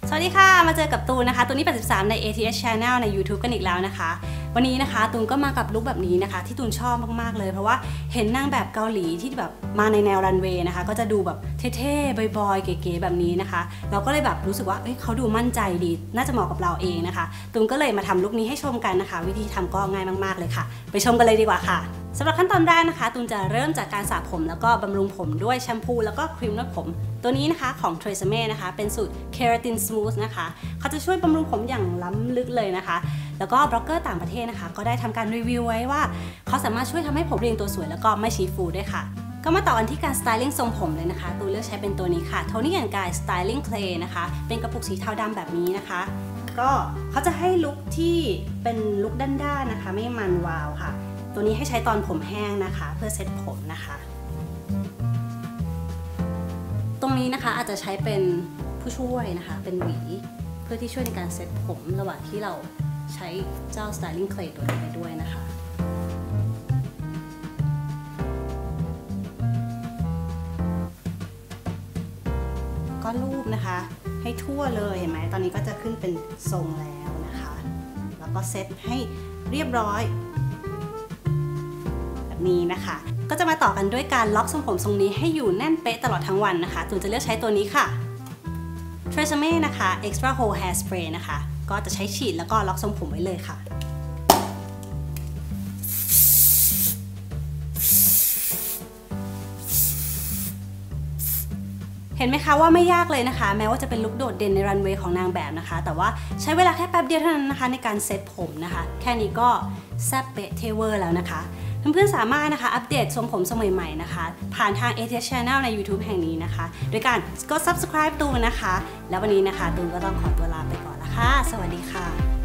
สวัสดีค่ะมาเจอกับตูนนะคะตูนนี่83ใน ATS Channel ใน YouTube กันอีกแล้วนะคะวันนี้นะคะตูนก็มากับลุคแบบนี้นะคะที่ตูนชอบมากๆเลยเพราะว่าเห็นนางแบบเกาหลีที่แบบมาในแนวรันเวย์นะคะก็จะดูแบบเท่ๆบอยๆเก๋ๆแบบนี้นะคะเราก็เลยแบบรู้สึกว่าเขาดูมั่นใจดีน่าจะเหมาะกับเราเองนะคะตูนก็เลยมาทำลุคนี้ให้ชมกันนะคะวิธีทำก็ง่ายมากๆเลยค่ะไปชมกันเลยดีกว่าค่ะสำหรับขั้นตอนแรกนะคะตูนจะเริ่มจากการสระผมแล้วก็บำรุงผมด้วยแชมพูแล้วก็ครีมนวดผมตัวนี้นะคะของ Tresemme นะคะเป็นสูตร Keratin Smooth นะคะเขาจะช่วยบำรุงผมอย่างล้ำลึกเลยนะคะแล้วก็บล็อกเกอร์ต่างประเทศนะคะก็ได้ทำการรีวิวไว้ว่าเขาสามารถช่วยทำให้ผมเรียงตัวสวยแล้วก็ไม่ชี้ฟูด้วยค่ะก็มาต่อกันที่การสไตลิ่งทรงผมเลยนะคะตูนเลือกใช้เป็นตัวนี้ค่ะ Toni & Guy Styling Clay นะคะเป็นกระปุกสีเทาดำแบบนี้นะคะก็เขาจะให้ลุคที่เป็นลุคด้านๆนะคะไม่มันวาวค่ะตัวนี้ให้ใช้ตอนผมแห้งนะคะเพื่อเซ็ตผมนะคะตรงนี้นะคะอาจจะใช้เป็นผู้ช่วยนะคะเป็นหวีเพื่อที่ช่วยในการเซ็ตผมระหว่างที่เราใช้เจ้า Styling Clay ตัวนี้ไปด้วยนะคะก็ลูบนะคะให้ทั่วเลยเห็นไหมตอนนี้ก็จะขึ้นเป็นทรงแล้วนะคะแล้วก็เซ็ตให้เรียบร้อยแบบนี้นะคะก็จะมาต่อกันด้วยการล็อกทรงผมทรงนี้ให้อยู่แน่นเป๊ะตลอดทั้งวันนะคะตูนจะเลือกใช้ตัวนี้ค่ะ Tresemme นะคะ Extra Hold Hair Spray นะคะก็จะใช้ฉีดแล้วก็ล็อกทรงผมไว้เลยค่ะเห็นไหมคะว่าไม่ยากเลยนะคะแม้ว่าจะเป็นลุคโดดเด่นในรันเวย์ของนางแบบนะคะแต่ว่าใช้เวลาแค่แป๊บเดียวเท่านั้นนะคะในการเซ็ตผมนะคะแค่นี้ก็แซ่บเป๊ะเทเวอร์แล้วนะคะเพื่อนๆสามารถนะคะอัปเดตทรงผมสมัยใหม่นะคะผ่านทาง ATS Channel ใน YouTube แห่งนี้นะคะโดยการกด Subscribe ตูนนะคะแล้ววันนี้นะคะตูนก็ต้องขอตัวลาไปก่อนละค่ะสวัสดีค่ะ